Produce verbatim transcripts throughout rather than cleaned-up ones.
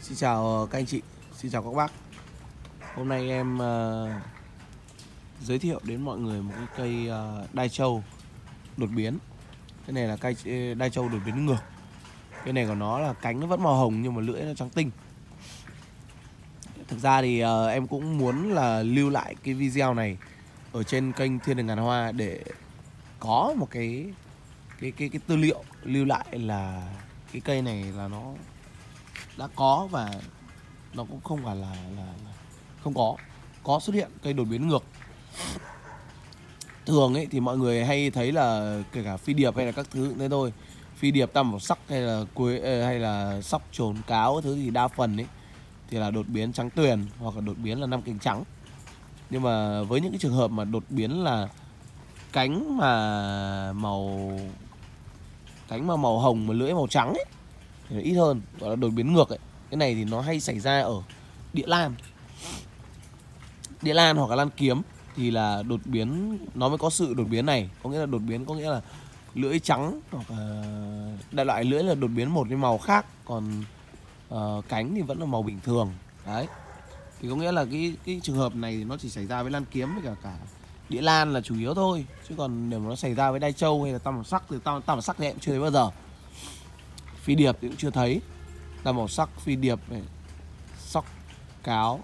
Xin chào các anh chị, xin chào các bác. Hôm nay em uh, giới thiệu đến mọi người một cái cây uh, đai trâu đột biến. Cái này là cây đai trâu đột biến ngược. Cái này của nó là cánh nó vẫn màu hồng nhưng mà lưỡi nó trắng tinh. Thực ra thì uh, em cũng muốn là lưu lại cái video này ở trên kênh Thiên Đường Ngàn Hoa để có một cái cái cái cái tư liệu lưu lại là cái cây này là nó đã có và nó cũng không phải là, là, là không có có xuất hiện cây đột biến ngược. Thường ấy thì mọi người hay thấy là kể cả phi điệp hay là các thứ thế thôi, phi điệp tam bảo sắc hay là quế hay là sóc trồn cáo các thứ thì đa phần ấy thì là đột biến trắng tuyền hoặc là đột biến là năm cánh trắng. Nhưng mà với những cái trường hợp mà đột biến là cánh mà màu cánh mà màu hồng mà lưỡi màu trắng ấy thì nó ít hơn, gọi là đột biến ngược ấy. Cái này thì nó hay xảy ra ở địa lan địa lan hoặc là lan kiếm thì là đột biến, nó mới có sự đột biến này. Có nghĩa là đột biến có nghĩa là lưỡi trắng hoặc là đại loại lưỡi là đột biến một cái màu khác, còn uh, cánh thì vẫn là màu bình thường. Đấy thì có nghĩa là cái cái trường hợp này thì nó chỉ xảy ra với lan kiếm với cả cả địa lan là chủ yếu thôi, chứ còn nếu mà nó xảy ra với đai trâu hay là tam màu sắc thì tam, tam màu sắc thì em chưa thấy bao giờ. Phi điệp thì cũng chưa thấy. Tam màu sắc, phi điệp này, sóc cáo,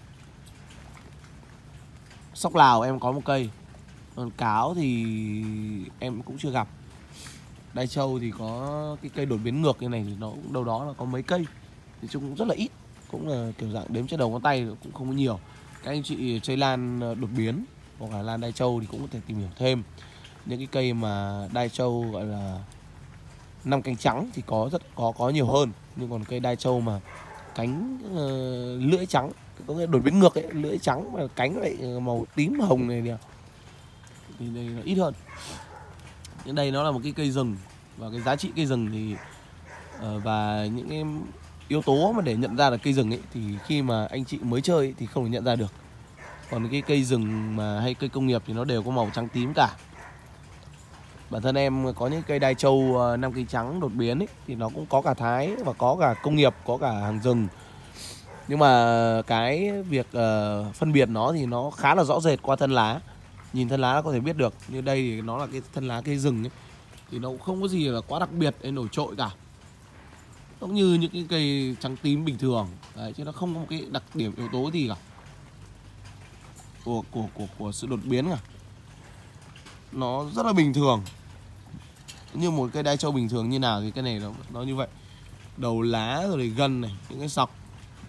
sóc Lào em có một cây, còn cáo thì em cũng chưa gặp. Đai trâu thì có cái cây đột biến ngược như này thì nó cũng đâu đó là có mấy cây, thì chung cũng rất là ít, cũng là kiểu dạng đếm trên đầu ngón tay, cũng không có nhiều. Các anh chị chơi lan đột biến hoặc là lan đai trâu thì cũng có thể tìm hiểu thêm. Những cái cây mà đai trâu gọi là năm cánh trắng thì có rất có có nhiều hơn, nhưng còn cây đai trâu mà cánh uh, lưỡi trắng, có nghĩa đột biến ngược ấy, lưỡi trắng mà cánh lại màu tím hồng này nè, thì đây nó ít hơn. Nhưng đây nó là một cái cây rừng, và cái giá trị cây rừng thì uh, và những cái yếu tố mà để nhận ra là cây rừng ấy thì khi mà anh chị mới chơi ấy, thì không thể nhận ra được. Còn cái cây rừng mà hay cây công nghiệp thì nó đều có màu trắng tím cả. Bản thân em có những cây đai trâu năm cây trắng đột biến ấy, thì nó cũng có cả thái và có cả công nghiệp, có cả hàng rừng. Nhưng mà cái việc uh, phân biệt nó thì nó khá là rõ rệt qua thân lá. Nhìn thân lá có thể biết được. Như đây thì nó là cái thân lá cây rừng ấy, thì nó cũng không có gì là quá đặc biệt hay nổi trội cả. Nó cũng như những cái cây trắng tím bình thường. Đấy, chứ nó không có một cái đặc điểm yếu tố gì cả của, của, của, của sự đột biến cả. Nó rất là bình thường, như một cây đai trâu bình thường như nào thì cái này nó, nó như vậy. Đầu lá rồi gân này, những cái sọc.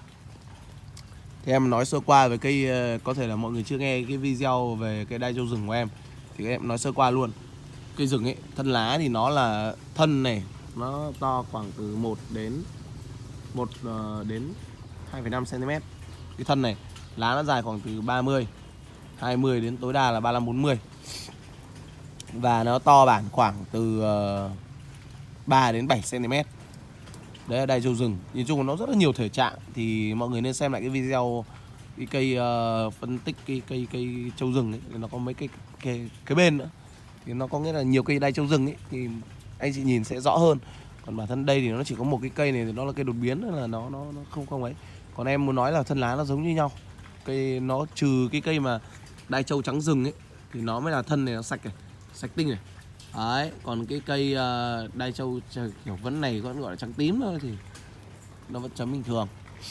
Thì em nói sơ qua về cây, có thể là mọi người chưa nghe cái video về cây đai trâu rừng của em, thì em nói sơ qua luôn. Cây rừng ấy, thân lá thì nó là thân này, nó to khoảng từ một đến một đến hai phẩy năm xăng ti mét. Cái thân này, lá nó dài khoảng từ ba mươi, hai mươi đến tối đa là ba mươi lăm bốn mươi. Và nó to bản khoảng từ uh, ba đến bảy xăng ti mét. Đấy là đai trâu rừng. Nhìn chung là nó rất là nhiều thể trạng, thì mọi người nên xem lại cái video cái cây uh, phân tích cái cây cây trâu rừng ấy, nó có mấy cây cái cái bên nữa. Thì nó có nghĩa là nhiều cây đai trâu rừng ấy, thì anh chị nhìn sẽ rõ hơn. Còn bản thân đây thì nó chỉ có một cái cây này thì nó là cây đột biến, là nó nó nó không không ấy. Còn em muốn nói là thân lá nó giống như nhau. Cây nó trừ cái cây mà đai trâu trắng rừng ấy thì nó mới là thân này nó sạch này, sạch tinh này. Đấy, còn cái cây uh, đai trâu kiểu vấn này vẫn gọi là trắng tím thôi thì nó vẫn chấm bình thường.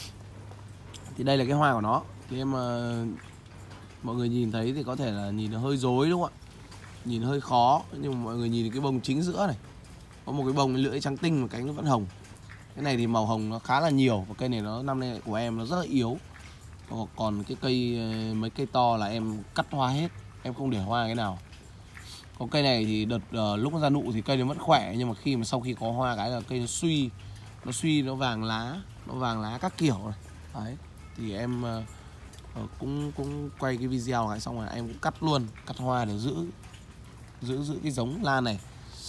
Thì đây là cái hoa của nó. Thì em uh, mọi người nhìn thấy thì có thể là nhìn nó hơi rối đúng không ạ? Nhìn hơi khó, nhưng mà mọi người nhìn cái bông chính giữa này, có một cái bông lưỡi trắng tinh mà cánh nó vẫn hồng. Cái này thì màu hồng nó khá là nhiều, và cây này nó năm nay của em nó rất là yếu. Còn cái cây mấy cây to là em cắt hoa hết, em không để hoa cái nào. Còn cây này thì đợt uh, lúc nó ra nụ thì cây nó vẫn khỏe, nhưng mà khi mà sau khi có hoa cái là cây nó suy, nó suy nó vàng lá, nó vàng lá các kiểu này. Đấy, thì em uh, cũng cũng quay cái video này xong rồi em cũng cắt luôn, cắt hoa để giữ giữ giữ cái giống lan này.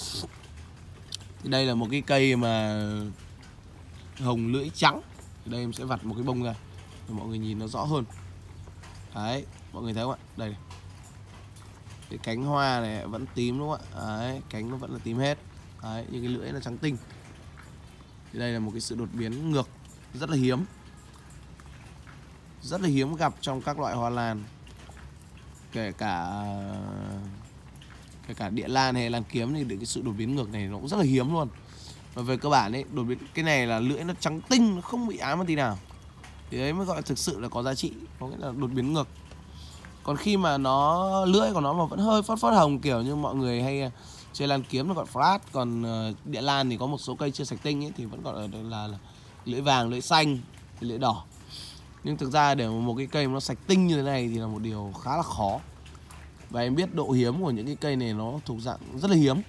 Thì đây là một cái cây mà hồng lưỡi trắng. Thì đây em sẽ vặt một cái bông ra để mọi người nhìn nó rõ hơn. Đấy, mọi người thấy không ạ? Đây này. Cái cánh hoa này vẫn tím đúng không ạ? Đấy, cánh nó vẫn là tím hết. Đấy, nhưng cái lưỡi là trắng tinh. Thì đây là một cái sự đột biến ngược rất là hiếm. rất là hiếm gặp trong các loại hoa lan, kể cả kể cả địa lan hay lan kiếm thì cái sự đột biến ngược này nó cũng rất là hiếm luôn. Và về cơ bản ấy, đột biến cái này là lưỡi nó trắng tinh, nó không bị ám một tí nào, thì đấy mới gọi là thực sự là có giá trị, có nghĩa là đột biến ngược. Còn khi mà nó lưỡi của nó mà vẫn hơi phớt phớt hồng kiểu như mọi người hay chơi lan kiếm nó gọi flat, còn địa lan thì có một số cây chưa sạch tinh ấy thì vẫn gọi là, là, là lưỡi vàng, lưỡi xanh, lưỡi đỏ. Nhưng thực ra để một cái cây nó sạch tinh như thế này thì là một điều khá là khó. Và em biết độ hiếm của những cái cây này nó thuộc dạng rất là hiếm.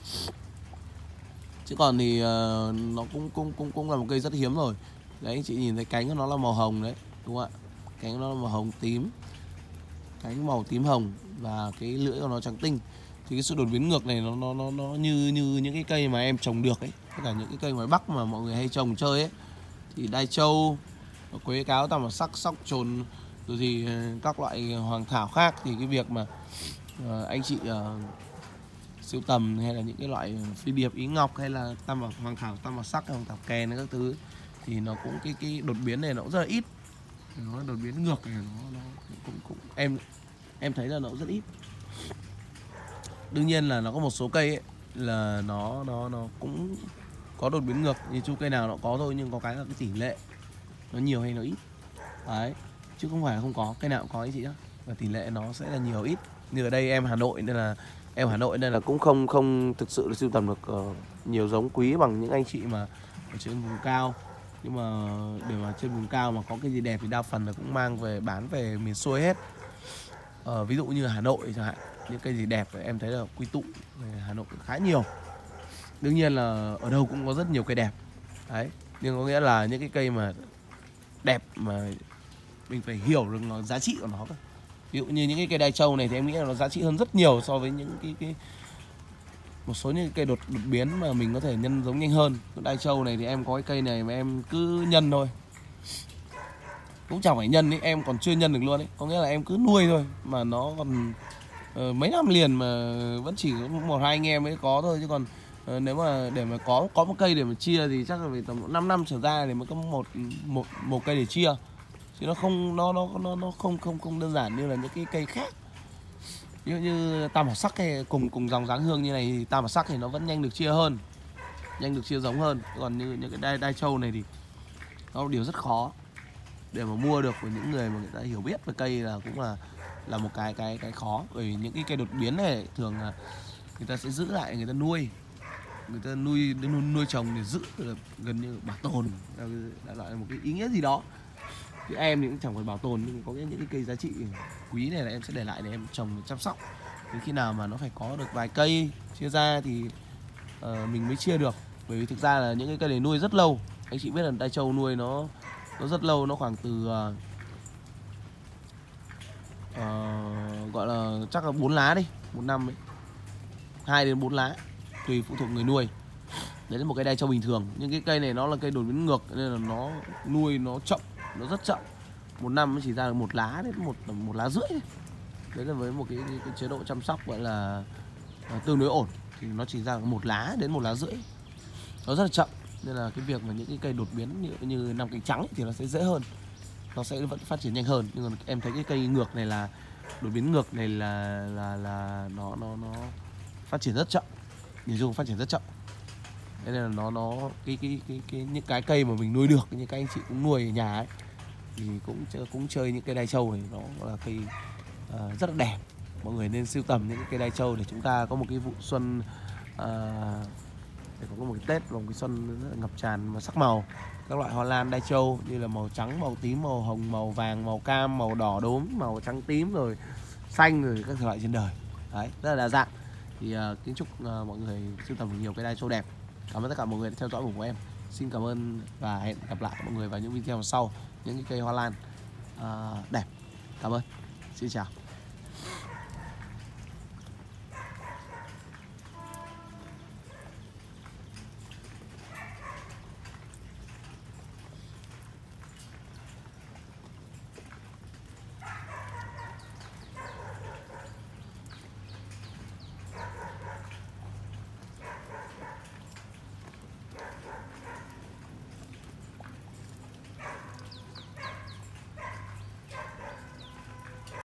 Chứ còn thì uh, nó cũng, cũng cũng cũng là một cây rất hiếm rồi. Đấy, chị nhìn thấy cánh của nó là màu hồng đấy, đúng không ạ? Cánh của nó là màu hồng tím, cánh màu tím hồng và cái lưỡi của nó trắng tinh. Thì cái sự đột biến ngược này nó nó nó nó như như những cái cây mà em trồng được ấy, tất cả những cái cây ngoài Bắc mà mọi người hay trồng chơi ấy, thì đai châu, quế cáo, tam bảo sắc, sóc trồn, rồi thì các loại hoàng thảo khác, thì cái việc mà uh, anh chị uh, sưu tầm hay là những cái loại phi điệp, ý ngọc hay là tam bảo hoàng thảo, tam bảo sắc, hoàng thảo kèn các thứ, thì nó cũng cái cái đột biến này nó cũng rất là ít. Nó đột biến ngược này nó, nó cũng cũng em em thấy là nó cũng rất ít. Đương nhiên là nó có một số cây ấy, là nó nó nó cũng có đột biến ngược, như chú cây nào nó có thôi, nhưng có cái là cái tỷ lệ nó nhiều hay nó ít đấy, chứ không phải là không có, cây nào cũng có ấy chị nhá, và tỷ lệ nó sẽ là nhiều ít. Như ở đây em Hà Nội nên là em Hà Nội nên là cũng không không thực sự là sưu tầm được uh, nhiều giống quý bằng những anh chị mà ở trên vùng cao. Nhưng mà để mà trên vùng cao mà có cái gì đẹp thì đa phần là cũng mang về bán về miền xuôi hết. Ờ, ví dụ như Hà Nội chẳng hạn, những cây gì đẹp em thấy là quy tụ về Hà Nội khá nhiều. Đương nhiên là ở đâu cũng có rất nhiều cây đẹp đấy, nhưng có nghĩa là những cái cây mà đẹp mà mình phải hiểu được nó giá trị của nó. Ví dụ như những cái cây đai châu này thì em nghĩ là nó giá trị hơn rất nhiều so với những cái, cái một số những cái cây đột, đột biến mà mình có thể nhân giống nhanh hơn. Đai châu này thì em có cái cây này mà em cứ nhân thôi, cũng chẳng phải nhân ấy, em còn chưa nhân được luôn ấy, có nghĩa là em cứ nuôi thôi mà nó còn uh, mấy năm liền mà vẫn chỉ có một hai anh em mới có thôi. Chứ còn uh, nếu mà để mà có có một cây để mà chia thì chắc là phải tầm năm năm trở ra thì mới có một một một cây để chia, chứ nó không nó nó nó nó không không không đơn giản như là những cái cây khác. Ví dụ như tam bảo sắc hay cùng cùng dòng dáng hương như này thì tam bảo sắc thì nó vẫn nhanh được chia hơn, nhanh được chia giống hơn. Còn như những cái đai đai châu này thì nó là điều rất khó để mà mua được của những người mà người ta hiểu biết về cây, là cũng là là một cái cái cái khó. Bởi vì những cái cây đột biến này thường là người ta sẽ giữ lại, người ta nuôi, người ta nuôi nuôi, nuôi trồng để giữ, gần như bảo tồn, là loại một cái ý nghĩa gì đó. Thì em thì cũng chẳng phải bảo tồn, nhưng có những cái cây giá trị quý này là em sẽ để lại để em trồng, chăm sóc. Đến khi nào mà nó phải có được vài cây chia ra thì uh, mình mới chia được. Bởi vì thực ra là những cái cây này nuôi rất lâu. Anh chị biết là đai châu nuôi nó nó rất lâu, nó khoảng từ uh, uh, gọi là chắc là bốn lá đi, một năm ấy, hai đến bốn lá tùy phụ thuộc người nuôi. Đấy là một cây đai châu bình thường. Nhưng cái cây này nó là cây đột biến ngược nên là nó nuôi nó chậm, nó rất chậm. Một năm nó chỉ ra được một lá đến một một lá rưỡi. Đấy là với một cái, cái, cái chế độ chăm sóc gọi là uh, tương đối ổn thì nó chỉ ra một lá đến một lá rưỡi. Nó rất là chậm. Nên là cái việc mà những cái cây đột biến như, như năm cánh trắng ấy, thì nó sẽ dễ hơn, nó sẽ vẫn phát triển nhanh hơn. Nhưng mà em thấy cái cây ngược này là đột biến ngược này là là là nó nó nó phát triển rất chậm, nhìn chung phát triển rất chậm. Thế nên là nó nó cái cái cái cái những cái cây mà mình nuôi được, như các anh chị cũng nuôi ở nhà ấy, thì cũng cũng chơi những cây đai châu này, nó là cây uh, rất là đẹp. Mọi người nên sưu tầm những cái cây đai châu để chúng ta có một cái vụ xuân uh, để có một cái Tết và một cái xuân rất là ngập tràn và sắc màu. Các loại hoa lan đai châu như là màu trắng, màu tím, màu hồng, màu vàng, màu cam, màu đỏ đốm, màu trắng tím, rồi xanh, rồi các loại trên đời. Đấy, rất là đa dạng. Thì uh, kính chúc uh, mọi người sưu tầm được nhiều cái đai châu đẹp. Cảm ơn tất cả mọi người đã theo dõi của em. Xin cảm ơn và hẹn gặp lại mọi người vào những video sau, những cái cây hoa lan uh, đẹp. Cảm ơn. Xin chào.